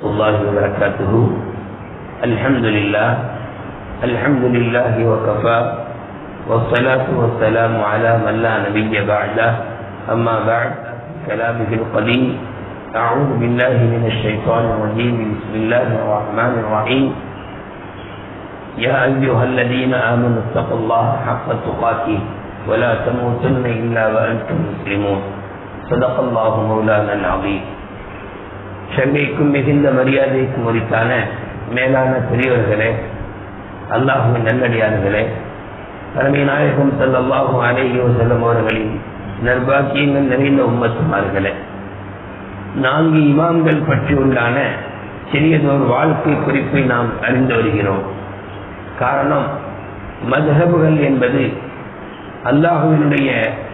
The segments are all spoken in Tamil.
الله وبركاته. الحمد لله وكفى والصلاة والسلام على من لا نبي بعده. أما بعد، كلامه القديم. أعوذ بالله من الشيطان الرجيم. بسم الله الرحمن الرحيم. يا أيها الذين آمنوا اتقوا الله حق تقاته ولا تموتن إلا وأنتم مسلمون. صدق الله مولانا العظيم. சங்கைக்கும் மிகுந்த மரியாதைக்கும் உரித்தான மேலான பெரியவர்களே, அல்லாஹுவின் நல்லடியார்களே, தலைமை நாயகம் ஸல்லல்லாஹு அலைஹி வஸல்லம் அவர்களின் நற்பாக்கியங்கள் நிறைந்த உம்மத்துமார்களே, 4 இமாம்கள் பற்றியுள்ளான சிறியதொரு வாழ்க்கை குறிப்பை நாம் அறிந்து வருகிறோம். காரணம், மத்ஹபுகள் என்பது அல்லாஹுவினுடைய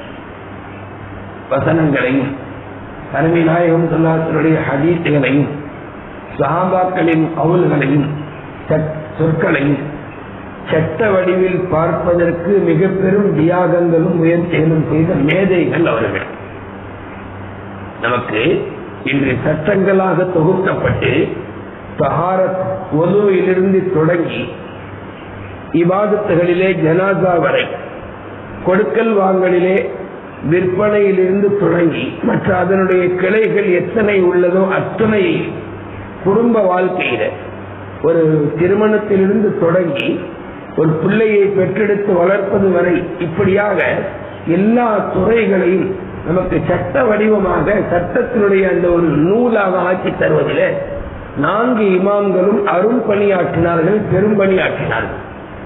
வசனங்களையும் தலைமை நாயகம் ஸல்லல்லாஹு ஹதீஸ்களையும் சஹாபாக்களின் கவுல்களையும் சொற்களையும் சட்ட வடிவில் பார்ப்பதற்கு மிக பெரும் தியாகங்களும் முயற்சிகளும் செய்த மேதைகள் அவர்கள். நமக்கு இன்று சட்டங்களாக தொகுக்கப்பட்டு தஹாரத் ஒதுவிலிருந்து தொடங்கி இபாதத்துகளிலே ஜனாசா வரை, கொடுக்கல் வாங்கலிலே விற்பனையிலிருந்து தொடங்கி மற்ற அதனுடைய கிளைகள் எத்தனை உள்ளதோ அத்தனை, குடும்ப வாழ்க்கையில ஒரு திருமணத்திலிருந்து தொடங்கி ஒரு பிள்ளையை பெற்றெடுத்து வளர்ப்பது வரை, இப்படியாக எல்லா துறைகளையும் நமக்கு சட்ட வடிவமாக சட்டத்தினுடைய அந்த ஒரு நூலாக ஆக்கி தருவதில் 4 இமாம்களும் அரும் பணியாற்றினார்கள், பெரும் பணியாற்றினார்கள்.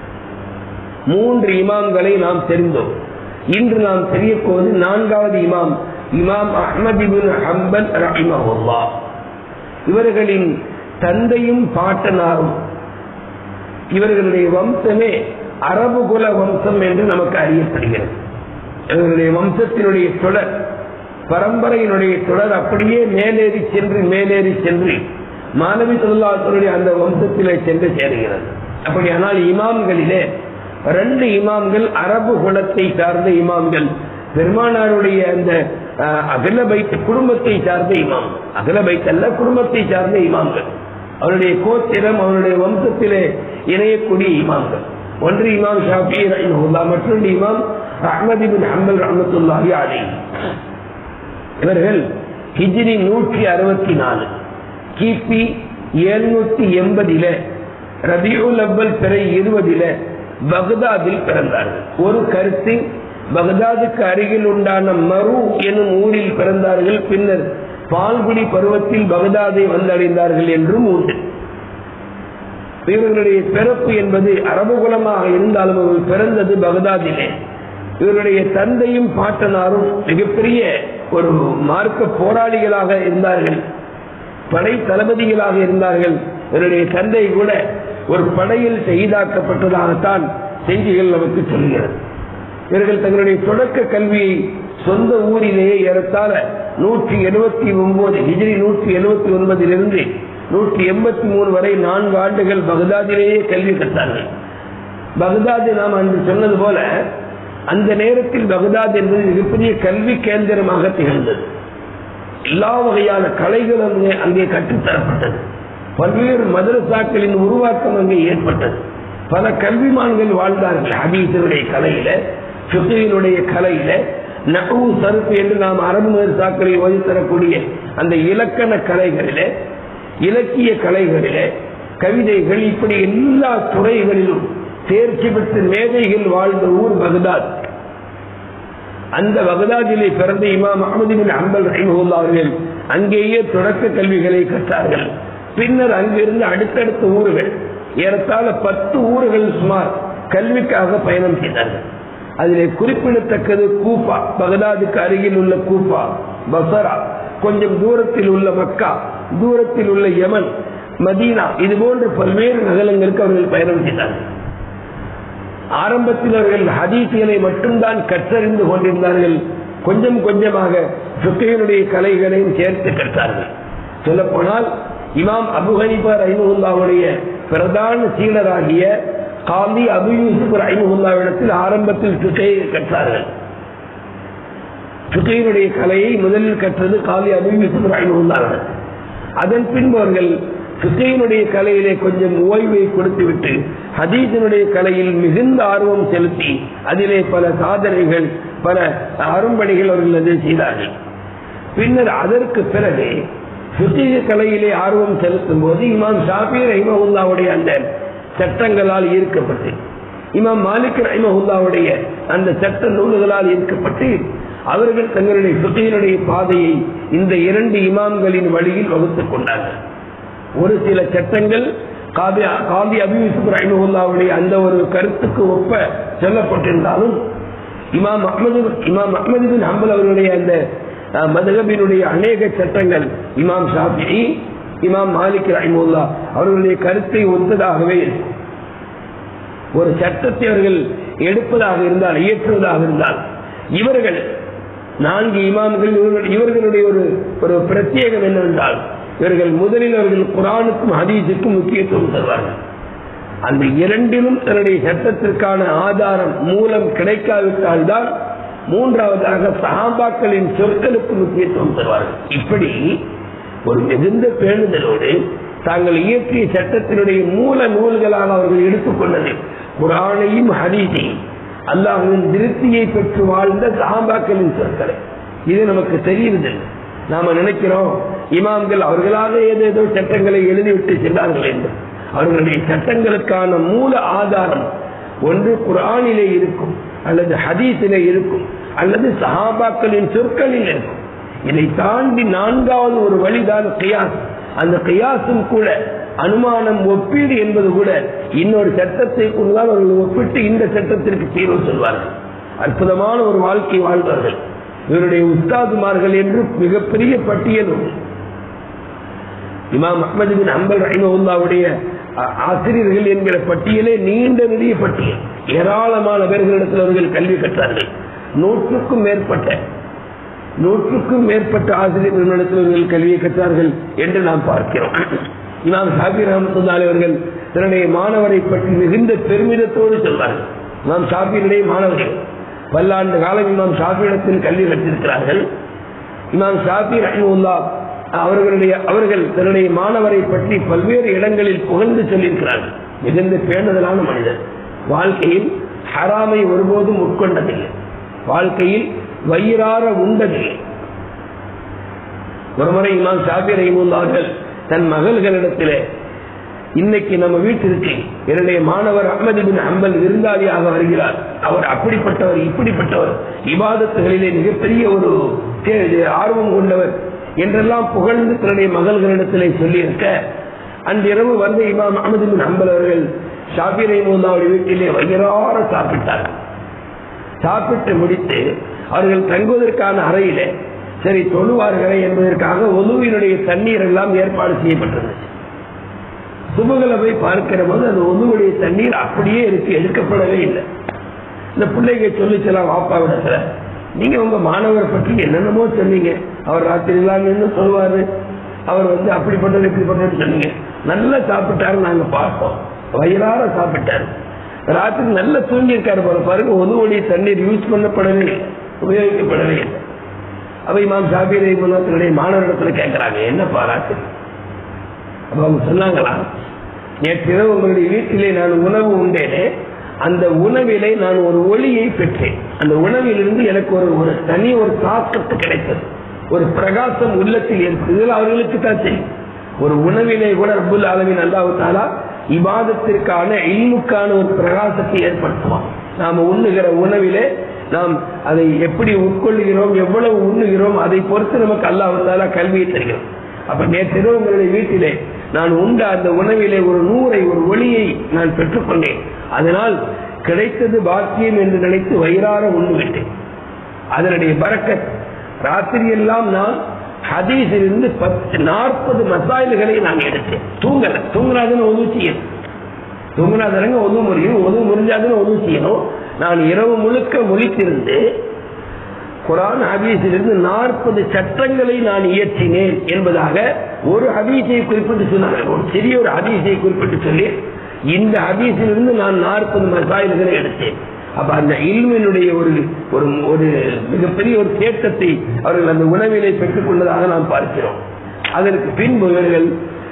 3 இமாம்களை நாம் தெரிந்தோம். இன்று நாம் தெரியப்போவது 4வது இமாம், இமாம் அஹ்மத் இப்னு ஹம்பல் ரஹிமஹுல்லாஹ். இவர்களின் தந்தையும் பாட்டனாரும், இவர்களுடைய வம்சமே அரபு குல வம்சம் என்று நமக்கு அறியப்படுகிறது. இவர்களுடைய வம்சத்தினுடைய தொடர், பரம்பரையினுடைய தொடர் அப்படியே மேலேறி சென்று மாணவி ஸல்லல்லாஹு அந்த வம்சத்திலே சென்று சேருகிறது. அப்படியானால் இமாம்களிலே 2 இமாம்கள் அரபு குலத்தை சார்ந்த இமாம்கள், பெருமானாருடைய அந்த அகல பைத் குடும்பத்தை சார்ந்த இமாம், அகல பைத் அல்ல குடும்பத்தை சார்ந்த இமாம்கள், அவருடைய கோத்திரம் அவருடைய வம்சத்திலே இணையக்கூடிய இமாம்கள். ஒன்று இமாம் ஷாஃபிஈ ரஹிமஹுல்லாஹ், மற்றொன்று இமாம் அஹ்மத் இப்னு ஹம்பல் ரஹ்மத்துல்லாஹி அலைஹி. இவர்கள் ஹிஜ்ரி 164 கிபி 780 ரபியுல் அவ்வல் பிறை 20 பக்தாதில் பிறந்தார்கள். ஒரு கருத்து, பக்தாதுக்கு அருகில் உண்டான மரு எனும் ஊரில் பிறந்தார்கள். பின்னர் பால்குடி பருவத்தில் பக்தாதை வந்தடைந்தார்கள் என்றும் உண்டு. இவர்களுடைய பிறப்பு என்பது அரபு குலமாக இருந்தாலும் அவர்கள் பிறந்தது பக்தாதிலே. இவருடைய தந்தையும் பாட்டனாரும் மிகப்பெரிய ஒரு மார்க்க போராளிகளாக இருந்தார்கள், படை தளபதிகளாக இருந்தார்கள். இவருடைய தந்தை கூட ஒரு படையில் ஷஹீதாக்கப்பட்டதாகத்தான் செய்திகள் நமக்கு சொல்கிறது. இவர்கள் தங்களுடைய தொடக்க கல்வியை சொந்த ஊரிலேயே ஏறத்தாழ 179 ஹிஜ்ரி 179 183 வரை 4 ஆண்டுகள் பக்தாதிலேயே கல்வி கற்றார்கள். பக்தாது நாம் அன்று சொன்னது போல அந்த நேரத்தில் பக்தாத் என்பது மிகப்பெரிய கல்வி கேந்திரமாக திகழ்ந்தது. எல்லா வகையான கலைகளும் அங்கே கற்றுத்தரப்பட்டது. பல்வேறு மதரசாக்களின் உருவாக்கம் அங்கே ஏற்பட்டது. பல கல்விமான்கள் வாழ்ந்தார்கள். ஹதீஸினுடைய கலையில, ஃபிக்ஹினுடைய கலையில, நஹ்வு சர்ஃப் என்று நாம் அரபு மதரசாக்களில் ஓதித்தரக்கூடிய அந்த இலக்கண கலைகளிலே, இலக்கிய கலைகளிலே, கவிதைகள், இப்படி எல்லா துறைகளிலும் தேர்ச்சி பெற்ற மேதைகள் வாழ்ந்த ஊர் பக்தாத். அந்த பக்தாதிலே பிறந்த இமாம் அஹ்மத் இப்னு ஹம்பல் ரஹிமஹுல்லாஹ் அவர்கள் அங்கேயே தொடக்க கல்விகளை கற்றார்கள். பின்னர் அங்கிருந்து அடுத்தடுத்த ஊர்கள், ஏறத்தாழ 10 ஊர்கள் சுமார் கல்விக்காக பயணம் செய்தார்கள். அதிலே குறிப்பிடத்தக்கது கூஃபா, பக்தாதுக்கு அருகில் உள்ள கூஃபா, பஸ்ரா, கொஞ்சம் தூரத்தில் உள்ள மக்கா, தூரத்தில் உள்ள யமன், மதீனா, இது போன்ற பல்வேறு நகரங்களுக்கு அவர்கள் பயணம் செய்தார்கள். ஆரம்பத்தில் அவர்கள் ஹதீஸ்களை மட்டும்தான் கற்றறிந்து கொண்டிருந்தார்கள். கொஞ்சம் கொஞ்சமாக ஃபிக்ஹினுடைய கலைகளையும் சேர்த்து கற்றார்கள். சொல்லப்போனால் இமாம் அபு ஹனீஃபா ரஹிமஹுல்லாஹுடைய பிரதான சீடராகிய காலி அபு யூசுப் ரஹிமஹுல்லாஹ்விடத்தில் ஆரம்பத்தில் ஃபிக்ஹை கற்றார்கள். ஃபிக்ஹினுடைய கலையை முதலில் கற்றது காலி அபு யூசுப் ரஹிமஹுல்லாஹ். அதன் பின்பு அவர்கள் ஃபிக்ஹினுடைய கலையிலே கொஞ்சம் ஓய்வை கொடுத்துவிட்டு ஹதீஸினுடைய கலையில் மிகுந்த ஆர்வம் செலுத்தி அதிலே பல சாதனைகள் பல அரும்பணிகள் அவர்கள் அதை செய்தார்கள். பின்னர் அதற்கு பிறகு ஃபிக்ஹ் கலையிலே ஆர்வம் செலுத்தும் போது இமாம் ஷாஃபி ரஹிமஹுல்லாவுடைய அந்த சட்டங்களால் ஈர்க்கப்பட்டு, இமாம் மாலிக் ரஹிமஹுல்லாவுடைய அந்த சட்ட நூல்களால் ஈர்க்கப்பட்டு அவர்கள் தங்களுடைய ஃபிக்ஹினுடைய பாதையை இந்த இரண்டு இமாம்களின் வழியில் வகுத்துக் கொண்டார்கள். ஒரு சில சட்டங்கள் காதி அபூ யூசுப் ரஹிமஹுல்லாவுடைய அந்த ஒரு கருத்துக்கு ஒப்ப சொல்லப்பட்டிருந்தாலும் இமாம் அஹ்மது பின் ஹம்பல் அவர்களுடைய அந்த மதுஹபினுடைய அநேக சட்டங்கள் இமாம் ஷாஃபிஈ இமாம் மாலிக் ரஹிமஹுல்லா அவர்களுடைய கருத்தை ஒத்ததாகவே இருக்கும். ஒரு சட்டத்தை அவர்கள் எடுப்பதாக இருந்தால், இயற்றுவதாக இருந்தால், இவர்கள் 4 இமாம்கள் இவர்களுடைய ஒரு பிரத்யேகம் என்னவென்றால், இவர்கள் முதலில் அவர்கள் குர்ஆனுக்கும் ஹதீஸுக்கும் முக்கியத்துவம் தருவார்கள். அந்த இரண்டிலும் தன்னுடைய சட்டத்திற்கான ஆதாரம் மூலம் கிடைக்காவிட்டால் தான் மூன்றாவதாக சஹாபாக்களின் சொற்களுக்கு முக்கியத்துவம் தருவார்கள். இப்படி ஒரு மிகுந்த பேணுதலோடு தாங்கள் இயற்றிய சட்டத்தினுடைய மூல நூல்களாக அவர்கள் எடுத்துக்கொண்டது குர்ஆனையும் ஹதீஸையும், அல்லாஹ்வின் திருப்தியை பெற்று வாழ்ந்த சஹாபாக்களின் சொற்களை. இது நமக்கு தெரியுது. நாம நினைக்கிறோம் இமாம்கள் அவர்களாக ஏதேதோ சட்டங்களை எழுதிவிட்டு சென்றார்கள் என்று. அவர்களுடைய சட்டங்களுக்கான மூல ஆதாரம் ஒன்று குர்ஆனிலே இருக்கும், அல்லது ஹதீஸிலே இருக்கும், அல்லது சஹாபாக்களின் சொற்களில் இருக்கும். இதை தாண்டி 4வது ஒரு வழிதான் கியாஸ். அந்த கியாஸும் கூட அனுமானம், ஒப்பீடு என்பது கூட இன்னொரு சட்டத்தை கொண்டுதான் அவர்கள் ஒப்பிட்டு இந்த சட்டத்திற்கு தீர்வு சொல்வார்கள். அற்புதமான ஒரு வாழ்க்கை வாழ்வார்கள். இவருடைய உஸ்தாதுமார்கள் என்று மிகப்பெரிய பட்டியல் உண்டு. இமாம் அஹ்மது பின் ஹம்பல் ரஹிமஹுல்லாவுடைய ஆசிரியர்கள் என்கிற பட்டியலே நீண்ட நெடிய பட்டியல். ஏராளமான பேர்களிடத்தில் அவர்கள் கல்வி கற்றார்கள். 100க்கும் மேற்பட்ட ஆசிரியர்களிடத்தில் அவர்கள் கல்வியை கற்றார்கள் என்று நாம் பார்க்கிறோம். இமாம் ஷாஃபி ரஹ்மத்துல்லாஹி அவர்கள் தன்னுடைய மாணவரை பற்றி மிகுந்த பெருமிதத்தோடு சொல்வார்கள். இமாம் ஷாஃபியினுடைய மாணவர்கள் பல்லாண்டு காலம் இமாம் ஷாஃபியிடத்தில் கல்வி கற்றிருக்கிறார்கள். இமாம் ஷாஃபி ரஹ்மத்துல்லாஹ் அவர்கள் தன்னுடைய மாணவரை பற்றி பல்வேறு இடங்களில் புகழ்ந்து சொல்லியிருக்கிறார்கள். மிகுந்த பேணுதலான மனிதர். வாழ்க்கையில் ஹராமை ஒருபோதும் உட்கொண்டதில்லை, வாழ்க்கையில் வயிறார உண்டதில்லை. ஒருமுறை இமாம் ஷாஃபி ரஹிமஹுல்லாஹ் அவர்கள் தன் மகள்களிடத்திலே, இன்னைக்கு நம்ம வீட்டிற்கு என்னுடைய மாணவர் அஹ்மது பின் ஹம்பல் விருந்தாளியாக வருகிறார், அவர் அப்படிப்பட்டவர் இப்படிப்பட்டவர், இபாதத்துகளிலே மிகப்பெரிய ஒரு ஆர்வம் கொண்டவர் என்றெல்லாம் புகழ்ந்து தன்னுடைய மகள்களிடத்திலே சொல்லியிருக்க, அன்றிரவு வந்த இமாம் அஹ்மது பின் ஹம்பல் அவர்கள் ஷாஃபி ரஹிமஹுல்லாஹ் வீட்டிலே வயிறார சாப்பிட்டார்கள். சாப்பிட்டு முடித்து அவர்கள் தங்குவதற்கான அறையிலே சரி தொழுவார்களே என்பதற்காக ஒதுவினுடைய தண்ணீர் எல்லாம் ஏற்பாடு செய்யப்பட்டிருந்துச்சு. சுபுகளை போய் பார்க்கிற போது அந்த ஒதுவுடைய தண்ணீர் அப்படியே இருக்கு, எடுக்கப்படவே இல்லை. இந்த பிள்ளைங்க சொல்லிச்சலாம் வாப்பா விடத்துல, நீங்க உங்க மாணவரை பற்றி என்னென்னமோ சொன்னீங்க, அவர் ராத்திரி இல்லாம சொல்லுவாரு, அவர் அப்படிப்பட்டது இப்படிப்பட்டது சொன்னீங்க, நல்லா சாப்பிட்டாரு, நாங்க பார்த்தோம், வயிறார சாப்பிட்டாரு, ராத்திரி நல்லா தூங்கியிருக்காரு போல, பாருங்க ஒதுவுடைய தண்ணீர் யூஸ் பண்ணப்படவே இல்லை, உபயோகிக்கப்படவே இல்லை. அப்ப இமாம் ஷாஃபி ரஹிமஹுல்லாஹ் தன்னுடைய மாணவரிடத்துல கேட்கிறாங்க, என்னப்பா ராத்திரி? அப்ப அவங்க சொன்னாங்களா, நேற்றிரவு உங்களுடைய வீட்டிலே நான் உணவு உண்டேனே, அந்த உணவிலே நான் ஒரு ஒளியை பெற்றேன், அந்த உணவிலிருந்து எனக்கு ஒரு தனி ஒரு தாக்கத்து கிடைத்தது, ஒரு பிரகாசம் உள்ளத்தில் ஏற்படுது. அவர்களுக்கு தான் தெரியும், ஒரு உணவிலே கூட ரப்புல் ஆலமீன் அல்லாஹ் தஆலா இபாதத்திற்கான இல்முக்கான ஒரு பிரகாசத்தை ஏற்படுத்துவான். நாம உண்ணுகிற உணவிலே நாம் அதை எப்படி உட்கொள்ளுகிறோம், எவ்வளவு உண்ணுகிறோம், அதை பொறுத்து நமக்கு அல்லாஹ் தஆலா கல்வியை தருகிறோம். அப்ப நேற்றிரவு உங்களுடைய வீட்டிலே நான் உண்ட அந்த உணவிலே ஒரு நூரை, ஒரு ஒளியை நான் பெற்றுக்கொண்டேன், அதனால் கிடைத்தது பாக்கியம் என்று நினைத்து வயிறார உண்டு விட்டேன். அதனுடைய பரக்கத் ராத்திரி எல்லாம் நான் ஹதீஸிலிருந்து 40 மசாயில்களை நான் எடுத்தேன். தூங்குறாதுன்னு ஒது செய்யணும், தூங்குறாதரங்க ஒது முறியும், ஒது முறிஞ்சாதுன்னு ஒது செய்யணும். நான் இரவு முழுக்க முழித்திருந்து குர்ஆன் ஹதீஸிலிருந்து 40 சட்டங்களை நான் இயற்றினேன் என்பதாக ஒரு ஹதீஸை குறிப்பிட்டு சொன்னார்கள். ஒரு சிறிய ஒரு ஹதீஸை குறிப்பிட்டு சொல்லி, இந்த ஹதீஸிலிருந்து நான் 40 மசாயில்களை எடுத்தேன். அப்ப அந்த இல்மினுடைய ஒரு மிகப்பெரிய ஒரு தேட்டத்தை அவர்கள் அந்த உணவிலே பெற்றுக் கொண்டதாக நாம் பார்க்கிறோம். அதற்கு பின்பு இவர்கள்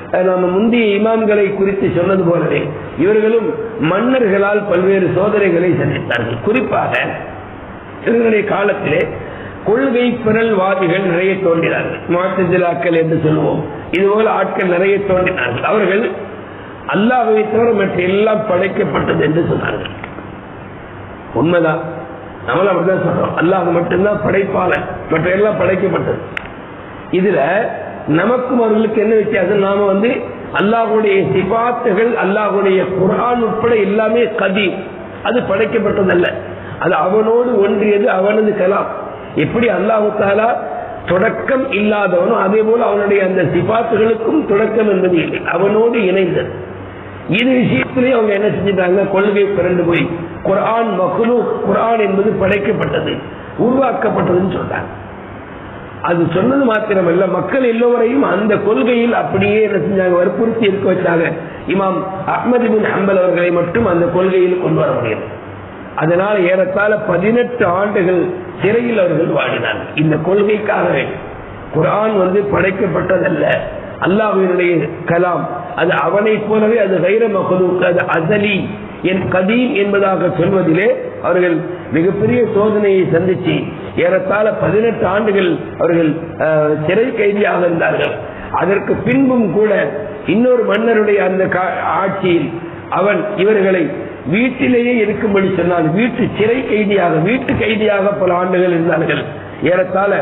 நம்ம முந்தைய இமாம்களை குறித்து சொன்னது போலவே இவர்களும் மன்னர்களால் பல்வேறு சோதனைகளை சந்தித்தார்கள். குறிப்பாக இவர்களுடைய காலத்திலே கொள்கை பிறல்வாதிகள் நிறைய தோன்றினார்கள். முஅ்தஸிலாக்கள் என்று சொல்லுவோம். இதுபோல ஆட்கள் நிறைய தோன்றினார்கள். அவர்கள் அல்லாஹ்வை தவிர மற்ற எல்லாம் படைக்கப்பட்டது என்று சொன்னார்கள். உண்மைதான், நம்மளும் அப்படிதான் சொல்றோம். அல்லாஹ் மட்டும்தான் படைப்பாளன், மற்ற எல்லாம் படைக்கப்பட்டது. இதுல நமக்கும் அவர்களுக்கு என்ன வித்தியாசம்? நாம அல்லாஹ்வுடைய சிபாத்துகள், அல்லாஹ்வுடைய குர்ஆன் உட்பட எல்லாமே கதீம், அது படைக்கப்பட்டதல்ல, அது அவனோடு ஒன்றியது, அவனது கலாம். எப்படி அல்லாஹ் தஆலா தொடக்கம் இல்லாதவனோ அதே போல அவனுடைய அந்த சிபாத்துகளுக்கும் தொடக்கம் என்பது இல்லை, அவனோடு இணைந்தது. இது விஷயத்திலே அவங்க என்ன செஞ்சிட்டாங்க? கொள்கை பிறந்து போய் குர்ஆன் மக்லூக், குர்ஆன் என்பது படைக்கப்பட்டது, உருவாக்கப்பட்டதுன்னு சொல்றாங்க. அது சொன்னது மாத்திரமல்ல, மக்கள் எல்லோரையும் அந்த கொள்கையில் அப்படியே என்ன செஞ்சாங்க? வற்புறுத்தி இருக்க வச்சாங்க. இமாம் அஹ்மது பின் ஹம்பல் அவர்களை மட்டும் அந்த கொள்கையில் கொண்டு வர முடியும். அதனால் ஏறத்தாழ 18 ஆண்டுகள் சிறையில் அவர்கள் வாடினார்கள் இந்த கொள்கைக்காகவே. குர்ஆன் படைக்கப்பட்டதல்ல, அல்லாஹ்வினுடைய கலாம், அது அவனை போலவே, அது கைர மக்லூக், அது அஸலி, என் கதீம் என்பதாக சொல்வதிலே அவர்கள் மிகப்பெரிய சோதனையை சந்திச்சு ஏறத்தாழ 18 ஆண்டுகள் அவர்கள் சிறை கைதியாக இருந்தார்கள். அதற்கு பின்பும் கூட இன்னொரு மன்னருடைய அந்த ஆட்சியில் அவன் இவர்களை வீட்டிலேயே இருக்கும்படி சொன்னால் வீட்டு சிறை கைதியாக, வீட்டு கைதியாக பல ஆண்டுகள் இருந்தார்கள். ஏறத்தாழ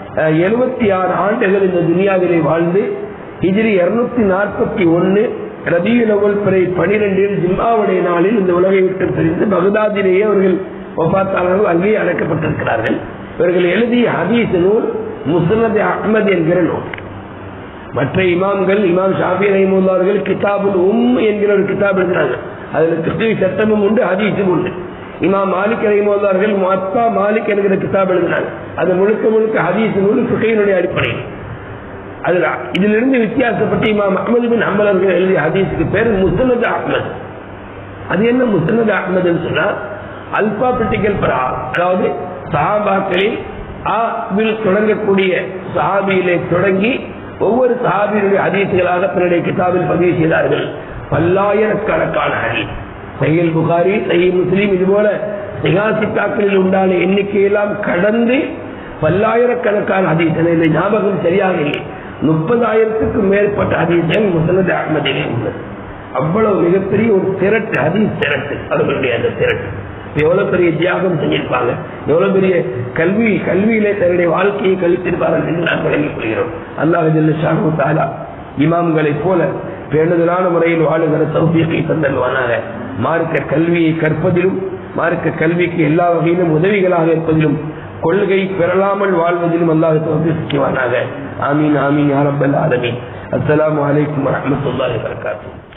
76 ஆண்டுகள் இந்த துனியாவிலே வாழ்ந்து ஹிஜ்ரி 241 ரபியுல் அவ்வல் பிறை 12 ஜும்ஆவுடைய நாளில் இந்த உலகை விட்டு பிரிந்து பகதாதிலேயே அவர்கள் வஃபாத்தானார்கள், அங்கேயே அடக்கப்பட்டிருக்கிறார்கள். இவர்கள் எழுதிய ஹதீஸ் நூல் முஸ்னத் அஹ்மத் என்கிற நூல். மற்ற இமாம்கள், இமாம் ஷாஃபி ரஹிமஹுல்லாஹ் அவர்கள் கிதாபுல் என்கிற ஒரு கிதாப் எழுதினாங்க. அதில் கிறிஸ்துவ சட்டமும் உண்டு, ஹதீஸும் உண்டு. இமாம் மாலிக் ரஹிமஹுல்லாஹ் அவர்கள் முவத்தா மாலிக் என்கிற கிதாப் எழுதினாங்க. அது முழுக்க முழுக்க ஹதீஸ் நூல், ஃபிக்ஹினுடைய அடிப்படையில். இதிலிருந்து வித்தியாசப்பட்டு இமாம் அஹ்மது பின் ஹம்பல் அவர்கள் எழுதிய ஹதீஸுக்கு பேர் முஸ்னத் அஹ்மத். அது என்ன முஸ்னத் அஹ்மத் சொன்னா, அல்பாபெட்டிக்கல் பிரகாரம், அதாவது சஹாபாக்களில் தொடங்கக்கூடிய சஹாபியிலே தொடங்கி ஒவ்வொரு சஹாபியினுடைய ஹதீஸ்களாக தன்னுடைய கிதாபில் பதிவு செய்தார்கள். பல்லாயிரக்கணக்கான ஹதீஸ், சஹீஹ் புகாரி, சஹீஹ் முஸ்லிம், இதுபோல சிகாசித்தாக்களில் உண்டான எண்ணிக்கையெல்லாம் கடந்து பல்லாயிரக்கணக்கான ஹதீஸ், இதில் ஞாபகம் சரியாக இல்லை, 30,000க்கும் மேற்பட்ட ஹதீஸ்கள் முஸ்னத் அஹ்மதிலே உள்ளது. அவ்வளவு மிகப்பெரிய ஒரு திரட்டு, ஹதீஸ் திரட்டு, அவர்களுடைய அந்த திரட்டு எவ்வளவு பெரிய தியாகம் செஞ்சிருப்பாங்க, எவ்வளவு பெரிய கல்வியிலே தன்னுடைய வாழ்க்கையை கழித்திருப்பார்கள் என்று நாம் விளங்கிக் கொள்கிறோம். அல்லாஹ் ஜல்ல ஷானஹு தஆலா இமாம்களை போல பேணுதலான முறையில் வாழுகிற தௌஃபீகை தந்தல்வானாக. மார்க்க கல்வியை கற்பதிலும், மார்க்க கல்விக்கு எல்லா வகையிலும் உதவிகளாக இருப்பதிலும், கொள்கை பெறலாமல் வாழ்வதிலும் அல்லாஹ் தௌஃபீக் செய்வானாக. ஆமீன் ஆமீன் யா ரப்பல் ஆலமீன். அஸ்ஸலாமு அலைக்கும் வரஹ்மத்துல்லாஹி வபரகாத்துஹு.